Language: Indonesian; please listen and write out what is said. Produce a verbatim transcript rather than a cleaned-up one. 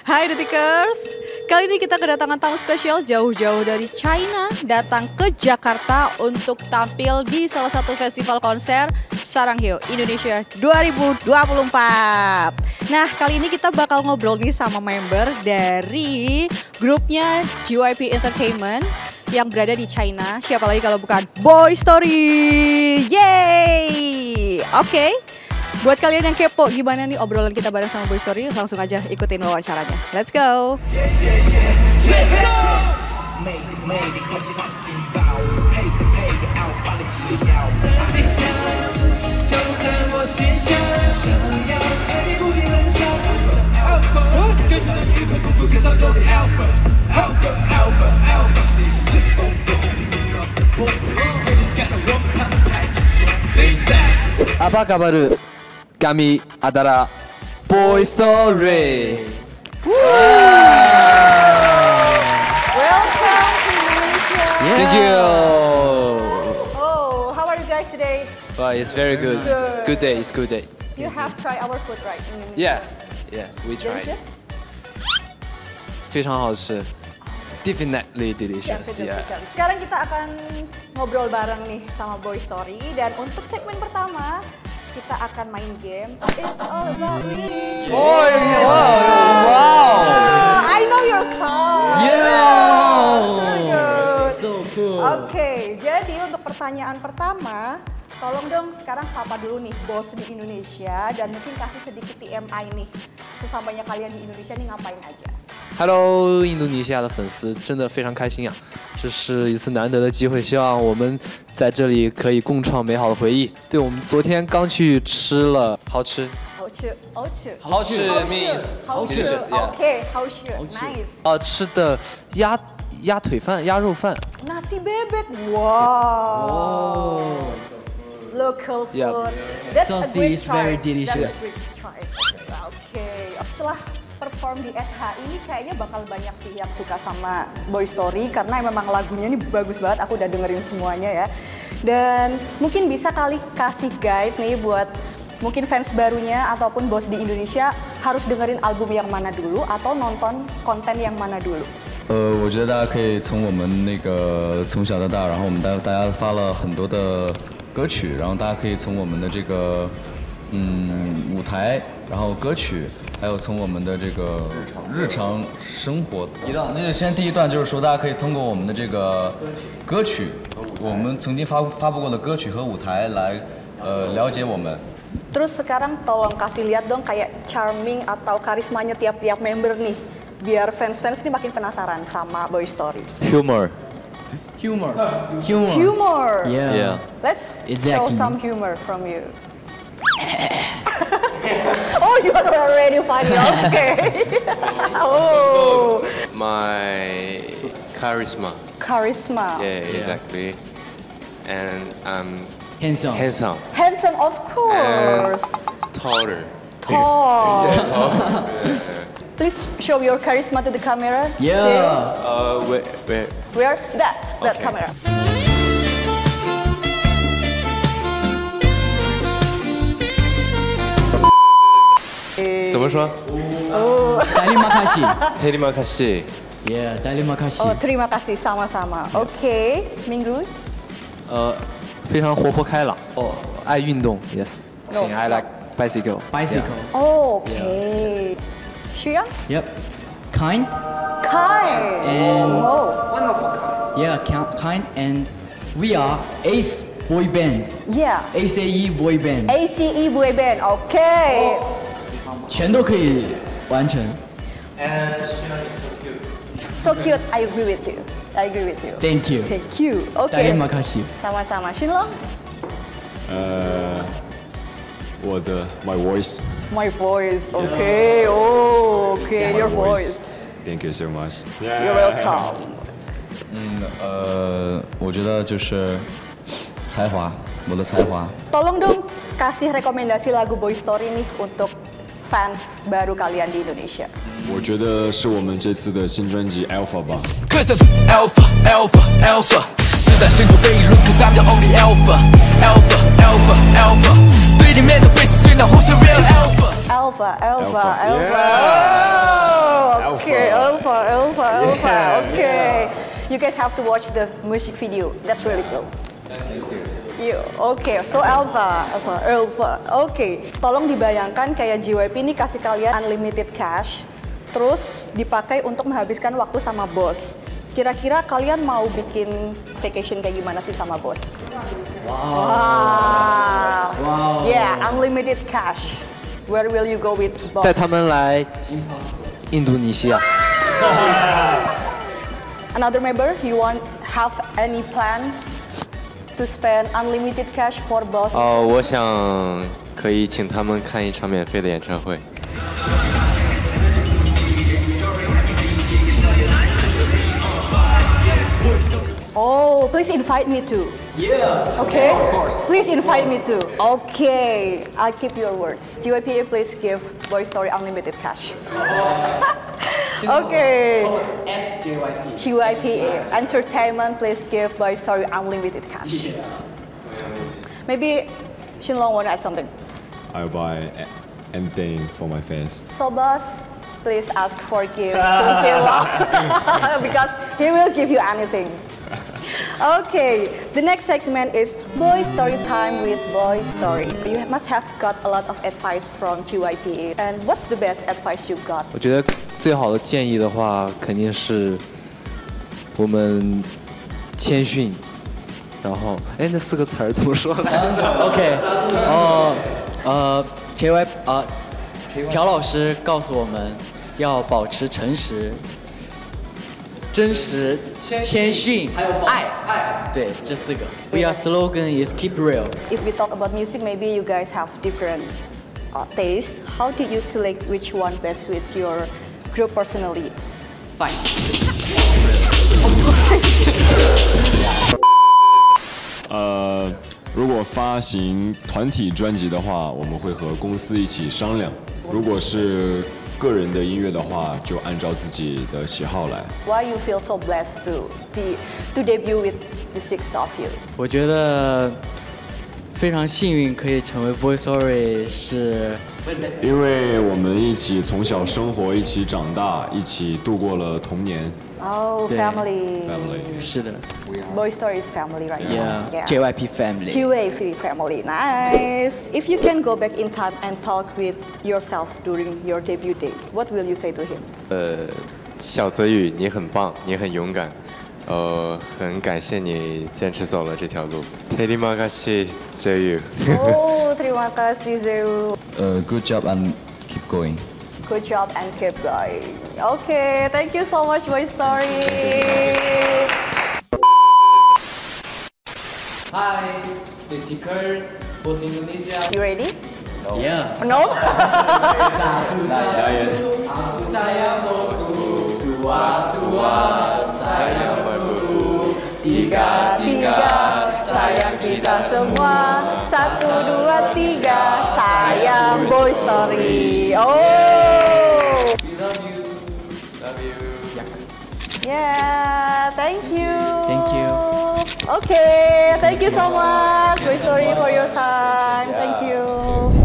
Hai Detikers, kali ini kita kedatangan tamu spesial jauh-jauh dari China datang ke Jakarta untuk tampil di salah satu festival konser Saranghyo Indonesia dua ribu dua puluh empat. Nah, kali ini kita bakal ngobrol nih sama member dari grupnya J Y P Entertainment yang berada di China. Siapa lagi kalau bukan Boy Story. Yeay. Oke. Okay. Buat kalian yang kepo gimana nih obrolan kita bareng sama Boy Story, langsung aja ikutin wawancaranya. Let's go. Apa kabar? Kami adalah Boy Story. Welcome to Indonesia. Yeah. Thank you. Oh, how are you guys today? Well, it's very good. Good. Good day. It's good day. You have tried our food, right? In Indonesia. Yeah. Yes, we tried. Delicious? 非常好吃 Definitely delicious. Yeah. Yeah. Sekarang kita akan ngobrol bareng nih sama Boy Story, dan untuk segmen pertama kita akan main game It's All About Me. Oh, yeah. Wow. Wow. I know your song. Yeah. So, so cool. Oke, okay, jadi untuk pertanyaan pertama, tolong dong sekarang sapa dulu nih bos di Indonesia dan mungkin kasih sedikit T M I nih. Sesampainya kalian di Indonesia nih ngapain aja? Hello， 印度尼西亚的粉丝真的非常开心啊！这是一次难得的机会，希望我们在这里可以共创美好的回忆。对，我们昨天刚去吃了，好吃， 好吃，好吃， 好吃 means 好吃 ，OK， 好吃 ，nice。 呃，吃的鸭鸭腿饭、鸭肉饭。 Nasi bebek, wow. Local food. Yeah. That's Saucy a great is very choice. delicious. That's a great choice. Oke, setelah perform di S H I ini kayaknya bakal banyak sih yang suka sama Boy Story karena memang lagunya ini bagus banget, aku udah dengerin semuanya ya. Dan mungkin bisa kali kasih guide nih buat mungkin fans barunya ataupun bos di Indonesia harus dengerin album yang mana dulu atau nonton konten yang mana dulu. 呃，我觉得大家可以从我们那个从小到大，然后我们大大家发了很多的歌曲，然后大家可以从我们的这个嗯舞台，然后歌曲。 还有从我们的这个日常生活一段，那就先第一段就是说，大家可以通过我们的这个歌曲，我们曾经发发布过的歌曲和舞台来呃了解我们。 Terus sekarang tolong kasih lihat dong kayak charming atau karismanya tiap-tiap member nih, biar fans-fans ini makin penasaran sama Boy Story. Humor. Humor. Humor. Humor. Yeah. Yeah. Let's Exactly. show some humor from you. Oh, you are already funny. Okay. Oh. My charisma. Charisma. Yeah, exactly. And I'm Handsome. handsome. Handsome, of course. Taller. Tall. Please show your charisma to the camera. Yeah. Uh, where, where? See? Where? That's that Okay. camera. Terima kasih. Terima kasih. Terima kasih. Yeah, terima kasih. Oh, terima kasih sama-sama. Oke, okay. Minggu. 呃，非常活泼开朗哦，爱运动 ，yes， 行 I like bicycle。 Bicycle. Oh, okay. Shia? Yep. Kind. Kind. And- Oh. Yeah, ki- kind. And we are Ace Boy Band. Yeah. A C E Boy Band. A C E Boy Band. Okay. 全都可以完成。 And Xian is so cute. So cute. I agree with you. I agree with you. Thank you. Thank you. Okay. Terima kasih. Sama-sama. Shinlong? 呃，我的 my voice. My voice. Okay. Oh, okay. Your voice. Thank you so much. You're welcome. 嗯呃，我觉得就是才华，我的才华。 Tolong dong kasih rekomendasi lagu Boy Story nih untuk fans baru kalian di Indonesia. 我觉得是我们这次的新专辑《Alpha》吧。 Cause I'm alpha, alpha, alpha. 是在深处被路 cause I'm the only alpha, alpha, alpha, alpha. 对立面的 bass 最难 who's the real alpha? Alpha, Alpha, Alpha. Alpha. Yeah. Oh, Elva, Elva, Elva. Okay. You guys have to watch the music video. That's really cool. You, oke, okay. So Elva, Elva, Elva, oke. Okay. Tolong dibayangkan kayak J Y P ini kasih kalian unlimited cash, terus dipakai untuk menghabiskan waktu sama bos. Kira-kira kalian mau bikin vacation kayak gimana sih sama bos? Wow. Wow. Wow. Yeah, unlimited cash. Where will you go with boss? 带他们来印度尼西亚。 Another member, you want have any plan to spend unlimited cash for boss? 哦，我想可以请他们看一场免费的演唱会。 Oh, please invite me too. Yeah. Okay? Of course. Please invite me too. Okay, I'll keep your words. G Y P A, please give Boy Story unlimited cash. Okay. At J Y P. G Y P A Entertainment, please give Boy Story unlimited cash. Maybe Shinlong want to add something. I'll buy a- anything for my fans. So boss, please ask for gift to Shinlong because he will give you anything. Okay, the next segment is Boy Story Time with Boy Story. You must have got a lot of advice from G Y P A. And what's the best advice you got? 我觉得最好的建议的话，肯定是我们谦逊。然后，哎，那四个词儿怎么说来着 OK， 哦，呃，J Y 啊，朴老师告诉我们要保持诚实、真实、谦逊、爱，爱，对，这四个。We are slogan is keep real. If we talk about music, maybe you guys have different uh, tastes. How did you select which one best with your group personally? Fight. 呃，如果发行团体专辑的话，我们会和公司一起商量；如果是个人的音乐的话，就按照自己的喜好来。 Why you feel so blessed to be to debut with the six of you? 我觉得非常幸运可以成为 Boy Story 是。 因为我们一起从小生活，一起长大，一起度过了童年。 Oh, 对 family. Family. 是的 Boy Story is family right now. Yeah. J Y P family. G Y P family, nice. If you can go back in time and talk with yourself during your debut day, what will you say to him? 呃，小泽宇，你很棒，你很勇敢，呃，很感谢你坚持走了这条路。Terima kasih, Zayu. Oh, terima kasih Zeu. Uh, good job and keep going. Good job and keep going. Okay, thank you so much, Boy Story. Hai, Detikers, Bos Indonesia. You ready? Yeah. No? Satu satu, aku sayang bosku. Dua dua, sayang berbuku. Tiga tiga, sayang kita semua. Satu, dua, tiga, sayang Boy Story. Oh. We love you. Love you. Yeah, thank you. Thank you. Okay, thank you so much, Boy Story, for your time. Thank you.